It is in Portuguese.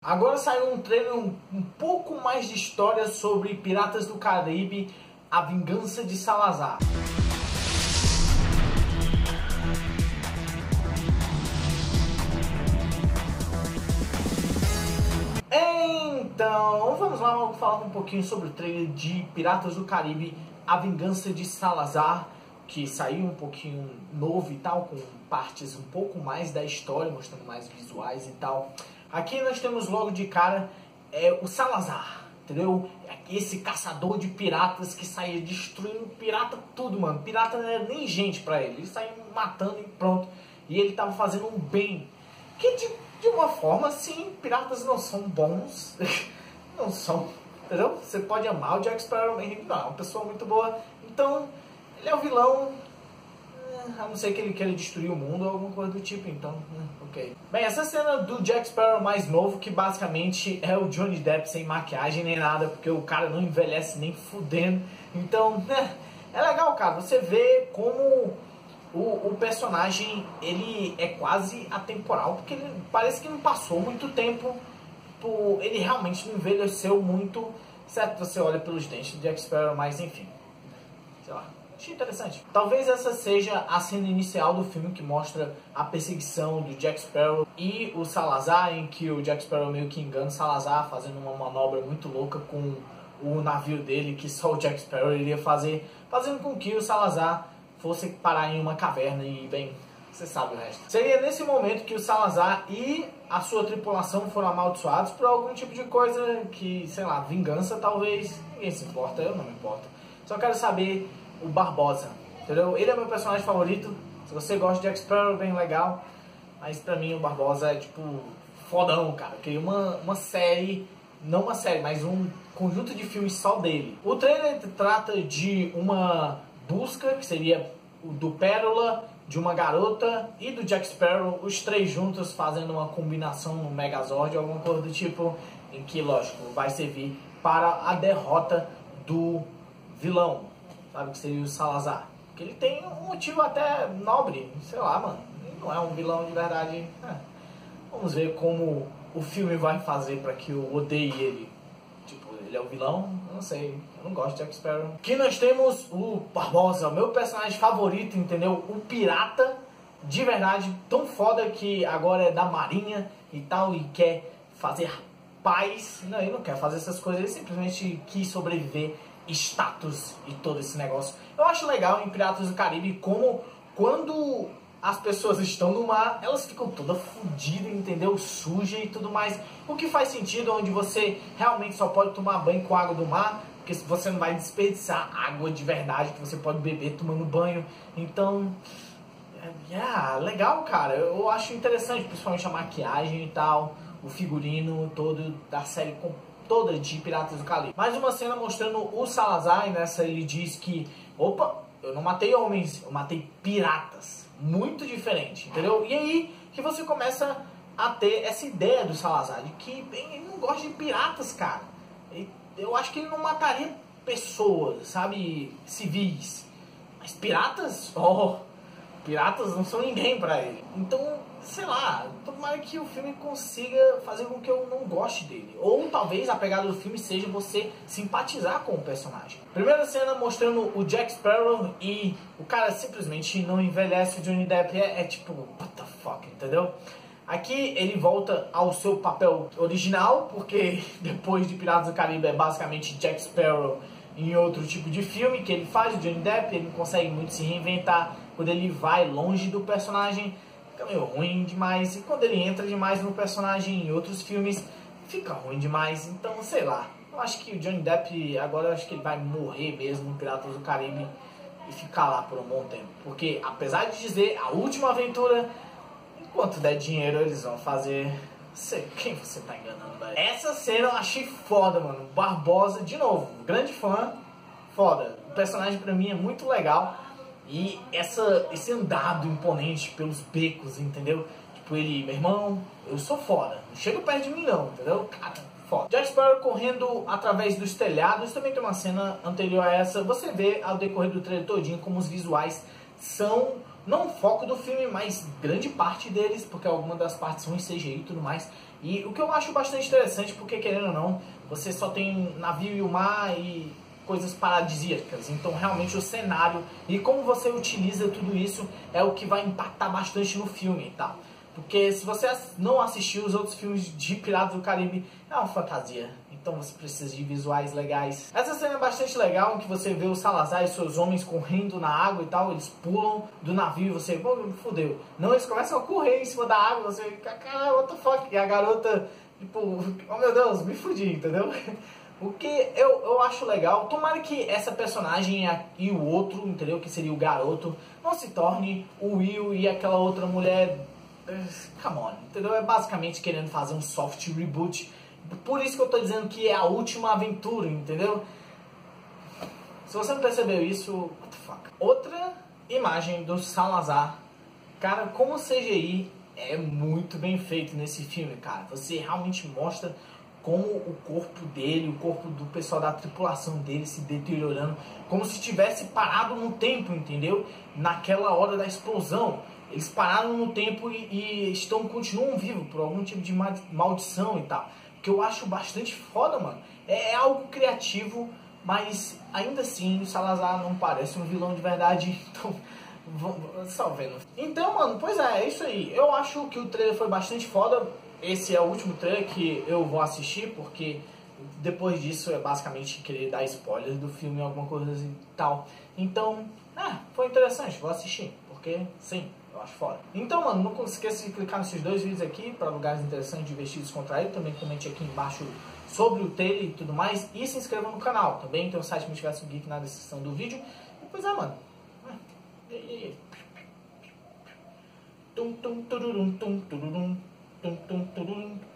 Agora saiu um trailer um pouco mais de história sobre Piratas do Caribe, A Vingança de Salazar. Então, vamos lá, vamos falar um pouquinho sobre o trailer de Piratas do Caribe, A Vingança de Salazar, que saiu um pouquinho novo e tal, com partes um pouco mais da história, mostrando mais visuais e tal. Aqui nós temos logo de cara o Salazar, entendeu? Esse caçador de piratas que saía destruindo pirata tudo, mano. Pirata não era nem gente pra ele, ele saía matando e pronto. E ele tava fazendo um bem, que de uma forma, sim, piratas não são bons, não são, entendeu? Você pode amar o Jack Sparrow, não, é uma pessoa muito boa, então ele é o vilão, a não ser que ele queira destruir o mundo ou alguma coisa do tipo, então, ok. Bem, essa cena do Jack Sparrow mais novo, que basicamente é o Johnny Depp sem maquiagem nem nada, porque o cara não envelhece nem fudendo, então, é legal, cara, você vê como o personagem, ele é quase atemporal, porque ele parece que não passou muito tempo, ele realmente não envelheceu muito, certo? Você olha pelos dentes do Jack Sparrow, mas enfim, sei lá. Achei interessante. Talvez essa seja a cena inicial do filme que mostra a perseguição do Jack Sparrow e o Salazar, em que o Jack Sparrow meio que engana o Salazar, fazendo uma manobra muito louca com o navio dele, que só o Jack Sparrow iria fazer, fazendo com que o Salazar fosse parar em uma caverna e, bem, você sabe o resto. Seria nesse momento que o Salazar e a sua tripulação foram amaldiçoados por algum tipo de coisa que, sei lá, vingança talvez, ninguém se importa, eu não me importo. Só quero saber o Barbosa, entendeu? Ele é meu personagem favorito. Se você gosta de Jack Sparrow, bem legal. Mas pra mim o Barbosa é tipo fodão, cara. Queria uma série, não uma série, mas um conjunto de filmes só dele. O trailer trata de uma busca, que seria do Pérola, de uma garota e do Jack Sparrow, os três juntos fazendo uma combinação no Megazord, alguma coisa do tipo, em que, lógico, vai servir para a derrota do vilão. Sabe, que seria o Salazar. Porque ele tem um motivo até nobre, sei lá, mano. Ele não é um vilão de verdade. Vamos ver como o filme vai fazer pra que eu odeie ele. Tipo, ele é o vilão? Eu não sei. Eu não gosto de Jack Sparrow. Aqui nós temos o Barbosa, o meu personagem favorito, entendeu? O pirata de verdade, tão foda que agora é da marinha e tal, e quer fazer paz. Não, ele não quer fazer essas coisas, ele simplesmente quis sobreviver, status e todo esse negócio. Eu acho legal em Piratas do Caribe como quando as pessoas estão no mar, elas ficam todas fodidas, entendeu? Suja e tudo mais. O que faz sentido, onde você realmente só pode tomar banho com água do mar, porque você não vai desperdiçar água de verdade que você pode beber tomando banho. Então, legal, cara. Eu acho interessante, principalmente a maquiagem e tal, o figurino todo da série toda de Piratas do Caribe. Mais uma cena mostrando o Salazar, e nessa ele diz que, opa, eu não matei homens, eu matei piratas. Muito diferente, entendeu? E aí que você começa a ter essa ideia do Salazar, de que ele não gosta de piratas, cara. Eu acho que ele não mataria pessoas, sabe, civis. Mas piratas? Oh, piratas não são ninguém pra ele. Então, sei lá, tomara que o filme consiga fazer com que eu não goste dele. Ou talvez a pegada do filme seja você simpatizar com o personagem. Primeira cena mostrando o Jack Sparrow e o cara simplesmente não envelhece. O Johnny Depp é tipo, what the fuck, entendeu? Aqui ele volta ao seu papel original, porque depois de Piratas do Caribe é basicamente Jack Sparrow em outro tipo de filme que ele faz, o Johnny Depp. Ele não consegue muito se reinventar. Quando ele vai longe do personagem, fica meio ruim demais, e quando ele entra demais no personagem em outros filmes, fica ruim demais. Então, sei lá, eu acho que o Johnny Depp agora, eu acho que ele vai morrer mesmo em Piratas do Caribe e ficar lá por um bom tempo, porque apesar de dizer a última aventura, enquanto der dinheiro eles vão fazer. Quem você tá enganando, velho? Essa cena eu achei foda, mano. Barbosa, de novo, grande fã, foda. O personagem pra mim é muito legal. E esse andado imponente pelos becos, entendeu? Tipo, ele, meu irmão, eu sou foda. Não chega perto de mim não, entendeu? Cara, foda. Jack Sparrow correndo através dos telhados. Também tem uma cena anterior a essa. Você vê ao decorrer do trailer todinho como os visuais são, não o foco do filme, mas grande parte deles, porque algumas das partes são em CGI e tudo mais. E o que eu acho bastante interessante, porque querendo ou não, você só tem navio e o mar e coisas paradisíacas. Então realmente o cenário e como você utiliza tudo isso é o que vai impactar bastante no filme e tal. Porque se você não assistiu os outros filmes de Piratas do Caribe, é uma fantasia. Então você precisa de visuais legais. Essa cena é bastante legal, que você vê o Salazar e seus homens correndo na água e tal. Eles pulam do navio e você, pô, fudeu. Não, eles começam a correr em cima da água. Você, cara, what the fuck? E a garota, tipo, oh meu Deus, me fudi, entendeu? O que eu acho legal, tomara que essa personagem e o outro, entendeu? Que seria o garoto, não se torne o Will e aquela outra mulher. Come on, entendeu? É basicamente querendo fazer um soft reboot. Por isso que eu tô dizendo que é a última aventura, entendeu? Se você não percebeu isso, what the fuck? Outra imagem do Salazar. Cara, como o CGI é muito bem feito nesse filme, cara. Você realmente mostra como o corpo dele, o corpo do pessoal da tripulação dele se deteriorando, como se tivesse parado no tempo, entendeu? Naquela hora da explosão. Eles pararam no tempo e continuam vivos por algum tipo de maldição e tal. Que eu acho bastante foda, mano. É algo criativo, mas ainda assim o Salazar não parece um vilão de verdade. Então, só vendo. Então, mano, pois é isso aí. Eu acho que o trailer foi bastante foda. Esse é o último trailer que eu vou assistir, porque depois disso é basicamente querer dar spoilers do filme, alguma coisa assim e tal. Então, foi interessante, vou assistir, porque sim. Eu acho foda. Então, mano, não esqueça de clicar nesses dois vídeos aqui para lugares interessantes, divertidos, descontraídos. Também comente aqui embaixo sobre o trailer e tudo mais. E se inscreva no canal. Também tem o site Multiverso Geek na descrição do vídeo. E pois é, mano. Tum tum tururum tum tururum tum tum tururum.